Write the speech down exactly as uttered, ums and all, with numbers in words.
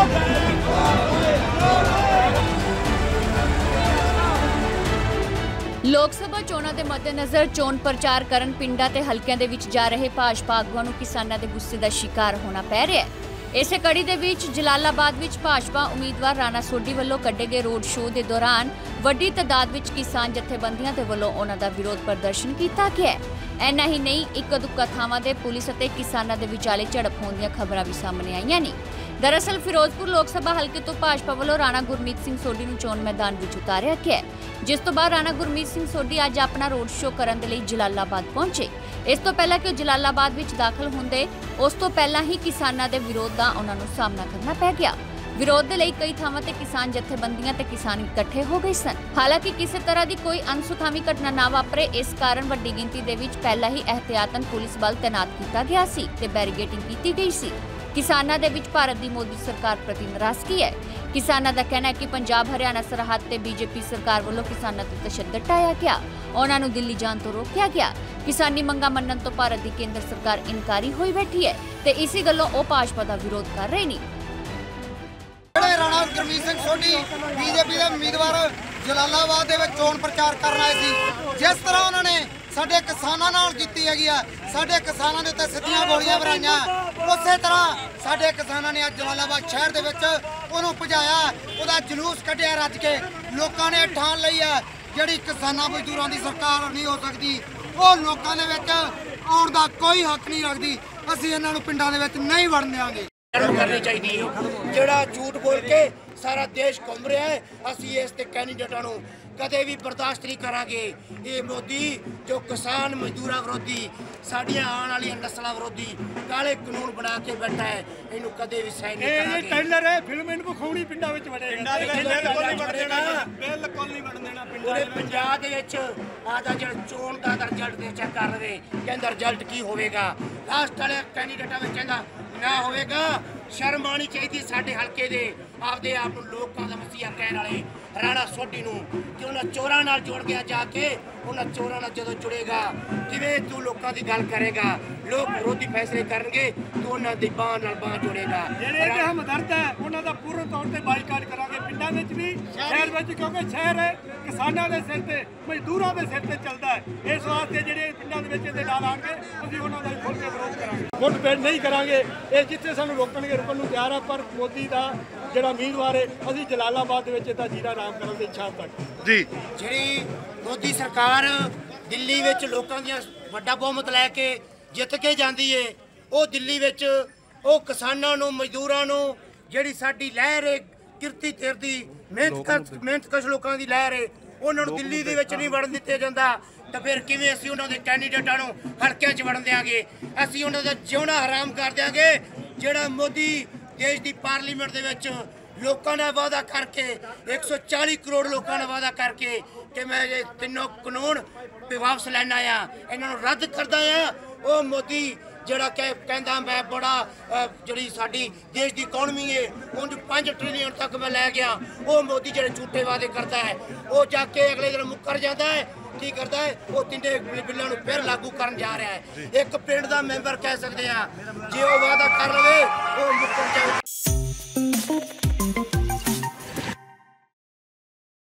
लोक सभा चोणां दे मद्देनज़र चोण प्रचार करन पिंडां ते हलकियां दे विच जा रहे भाजपा आगूआं नूं किसानां दे गुस्से दा शिकार होना पै रिहा है। इसे कड़ी दे विच जलालाबाद विच भाजपा उम्मीदवार राणा सोढी वल्लों कड्ढे गए रोड शो दे दौरान वड्डी तादाद विच किसान जथेबंदियां दे वल्लों उन्हां दा विरोध प्रदर्शन कीता गया है। इन्ना ही नहीं, इक दुक्का थावां दे पुलिस अते किसानां दे विचाले झड़प होण दीआं खबरां भी सामने आईआं ने। दरअसल फिरोजपुर लोक सभा हल्के तो भाजपा वालों राणा गुरमीत सिंह सोढी नूं चोण मैदान विच उतारिया गया है, जिस तो बाद राणा गुरमीत सिंह सोढी अज अपना रोड शो करन दे लई जलालाबाद पहुंचे। इस तो पहला कि जलालाबाद विच दाखल होंदे उस तो पहला ही किसानां दे विरोध दा उन्हां नूं सामना करना पै गया। विरोध दे लई कई थावां ते किसान जथेबंदियां ते किसान इकट्ठे हो गए सन। हालांकि किसी तरह की कोई अनसुखावी घटना ना वापरे, इस कारण वड्डी गिनती दे विच पहला ही एहतियातन पुलिस बल तैनात कीता गया सी ते बैरीगेटिंग कीती गई सी। किसानां दे विच भारत दी मोदी सरकार प्रति नाराजगी है। किसानां दा कहना है कि पंजाब हरियाणा सरहद ते बीजेपी सरकार वालों किसानां ते तशद्दद ढाया गया, उन्हां नूं दिल्ली जाण तो रोकिया गया। किसानी मंगां मन्नण तो भारत दी केंद्र सरकार इनकारी होई बैठी है ते इसी गल्लों ओह भाजपा दा विरोध कर रहे ने। राणा गुरमीत सिंह सोढी बीजेपी के उम्मीदवार जलालाबाद दे विच चोण प्रचार करन आए सी। जिस तरह उन्होंने साडे किसानां नाल कीती हैगी आ, साडे किसानां दे उत्ते सिद्धियां गोलियां भराइयां, उसे तरह साडे किसानां ने अज जलालाबाद शहर दे विच उहनूं भजाया, उहदा जुलूस कढिया रज के। लोकां ने ठान लई है जिहड़ी किसानां मजदूरां दी सरकार नहीं हो सकदी, ਉਹ ਲੋਕਾਂ ਦੇ ਵਿੱਚ ਆਉਣ ਦਾ ਕੋਈ ਹੱਕ ਨਹੀਂ ਰੱਖਦੀ। ਅਸੀਂ ਇਹਨਾਂ ਨੂੰ ਪਿੰਡਾਂ ਦੇ ਵਿੱਚ ਨਹੀਂ ਵੜਨ ਦੇਵਾਂਗੇ। करनी चाहिए जोड़ा झूठ बोल के सारा देश घूम रहा है, असी इस कैंडीडेटा नूं कदे भी बर्दाश्त नहीं करांगे। ये मोदी जो किसान मजदूर विरोधी साडियां आने वाली नस्ल विरोधी काले कानून बना के बैठा है, इनू कदे भी सहन नहीं करांगे। ये टेलर है फिल्म इनू विखाउणी पिंडां विच वड़ेगा, बिल्कुल नहीं वड़ देना, बिल्कुल नहीं वड़ देना। पूरे पंजाब दे विच आदा जिहड़ा चोण दा रिजल्ट चेक कर रहे कहंदा रिजल्ट की होवेगा, लास्ट वाले कैंडीडेटा विच कहंदा ना होवेगा। शर्म आनी चाहिए साडे हल्के दे आपदे आप लोकां दा मसीहा कहण वाले राणा सोढी नूं कि उन्हां चोरां नाल जुड़ गया, जाके उन्हां चोरां नाल जदों जुड़ेगा किवें तू लोकां दी गल करेगा, लोक विरोधी फैसले करनगे, तू उन्हां दी बांह नाल बांह जोड़ेगा। जेहड़े ते हमदर्द है उन्हां दा पूर्ण तौर ते बाईकाट करांगे पिंडां विच भी शहर विच, क्योंकि शहर किसानां दे सिर ते मजदूरां दे सिर ते चलदा है। इस वास्ते जेहड़े पिंडां दे विच इहदे नाल आउणगे असीं उन्हां दा खुल के विरोध करांगे, वोट पेड़ नहीं करांगे। ਇਹ ਜਿੱਥੇ ਸਾਨੂੰ ਰੋਕਣਗੇ ਰੁਕਣ ਨੂੰ ਤਿਆਰ ਆ, ਪਰ ਮੋਦੀ ਦਾ ਜਿਹੜਾ ਉਮੀਦਵਾਰ ਹੈ ਅਸੀਂ ਜਲਾਲਾਬਾਦ ਦੇ ਵਿੱਚ ਇਹਦਾ ਜੀਰਾ ਰਾਮ ਕਰਨ ਦੀ ਇੱਛਾ ਤੱਕ ਜੀ। ਜਿਹੜੀ ਮੋਦੀ ਸਰਕਾਰ ਦਿੱਲੀ ਵਿੱਚ ਲੋਕਾਂ ਦੀਆਂ ਵੱਡਾ ਬਹੁਮਤ ਲੈ ਕੇ ਜਿੱਤ ਕੇ ਜਾਂਦੀ ਏ, ਉਹ ਦਿੱਲੀ ਵਿੱਚ ਉਹ ਕਿਸਾਨਾਂ ਨੂੰ ਮਜ਼ਦੂਰਾਂ ਨੂੰ ਜਿਹੜੀ ਸਾਡੀ ਲਹਿਰ ਹੈ ਕਿਰਤੀ ਤਿਰਦੀ ਮਿਹਨਤ ਮਿਹਨਤਕਸ਼ ਲੋਕਾਂ ਦੀ ਲਹਿਰ ਹੈ, ਉਹਨਾਂ ਨੂੰ ਦਿੱਲੀ ਦੇ ਵਿੱਚ ਨਹੀਂ ਵੜਨ ਦਿੱਤੇ ਜਾਂਦਾ। तो फिर किवें असीं उन्हां दे कैंडीडेटां नूं हलकिआं च वड़न देंगे, असीं उन्हां दा जिउणा हराम कर देंगे। जिहड़ा मोदी देश की पार्लीमेंट दे विच लोकां नाल वादा करके एक सौ चाली करोड़ लोकां नाल वादा करके कि मैं ये तीनों कानून वापस लैना आ, इन्हां नूं रद्द करदा आ, वो मोदी ਜਿਹੜਾ ਕਿ ਕਹਿੰਦਾ मैं बड़ा ਜਿਹੜੀ ਸਾਡੀ देश की इकोनॉमी है उन्हें पाँच ट्रिलियन तक मैं लै गया, वो मोदी जो झूठे वादे करता है वो जाके अगले दिन मुकर जाता है। की करता है वो तिने बिलों फिर लागू कर जा रहा है। एक पिंड का मैंबर कह सकते हैं जे वो वादा कर लवे वो मुकर जाए।